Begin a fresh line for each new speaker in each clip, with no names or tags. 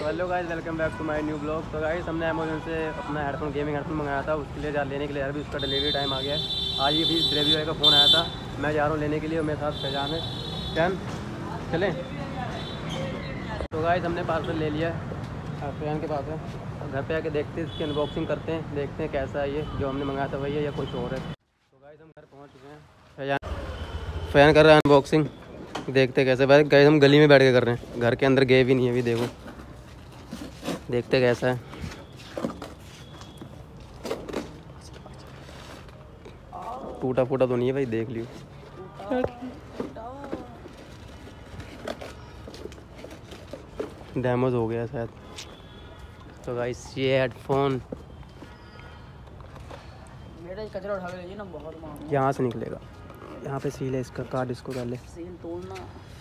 तो hello guys, welcome back to my new blog. तो guys हमने अमेजोन से अपना हेडफोन गेमिंग हेडफोन मंगाया था, उसके लिए लेने के लिए अभी उसका डिलीवरी टाइम आ गया है। आज ही भी डिलीवरी बॉय का फ़ोन आया था, मैं जा रहा हूँ लेने के लिए। मेरे साथ फैजान है। फैन चलें। तो गाइस हमने पार्सल ले लिया है, फैन के पास है। घर पे आके देखते हैं, इसकी अनबॉक्सिंग करते हैं, देखते हैं कैसा है ये जो हमने मंगाया था वही है या कुछ और है। तो गाइस हम घर पहुँच चुके हैं। फैन कर रहा है अनबॉक्सिंग, देखते कैसे। भाई गाइस हम गली में बैठ के कर रहे हैं, घर के अंदर गए भी नहीं है अभी। देखो देखते कैसा है। टूटा फूटा तो नहीं है भाई, देख लियो। डैमेज हो गया शायद। तो गाइस ये हेडफोन
कचरा उठा के लीजिए ना, बहुत
यहाँ से निकलेगा। यहाँ पे सील है इसका, कार्ड इसको पहले
सील तोड़ना।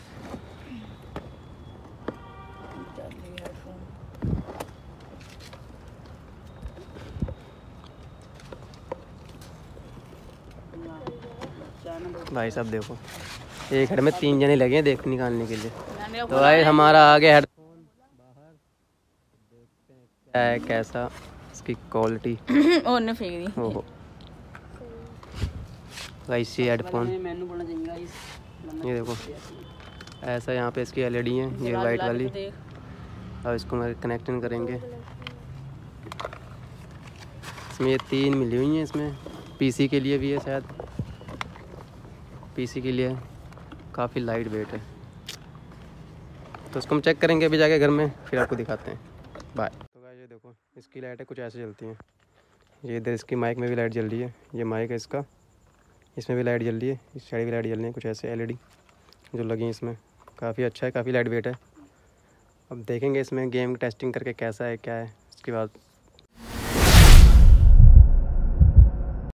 भाई साहब देखो, एक हेड में 3 जने लगे हैं देख निकालने के लिए। तो भाई हमारा आ गया हेडफोन बाहर, देखते हैं क्या है कैसा इसकी क्वालिटी।
और ने फेंक दी।
ओहो गाइस ये हेडफोन, ये देखो ऐसा। यहाँ पे इसकी एलईडी है, ये वाइट वाली। और इसको हम कनेक्शन करेंगे। इसमें ये 3 मिली हुई हैं। इसमें पीसी के लिए भी है शायद, पीसी के लिए काफ़ी लाइट वेट है। तो उसको हम चेक करेंगे अभी जाके घर में, फिर आपको दिखाते हैं। बाय। तो गाइस ये देखो इसकी लाइटें कुछ ऐसे जलती हैं। ये इधर इसकी माइक में भी लाइट जल रही है, ये माइक है इसका, इसमें भी लाइट जल रही है, इस साइड भी लाइट जल रही है। कुछ ऐसे एलईडी जो लगी हैं इसमें। काफ़ी अच्छा है, काफ़ी लाइट वेट है। अब देखेंगे इसमें गेम टेस्टिंग करके कैसा है क्या है, उसके बाद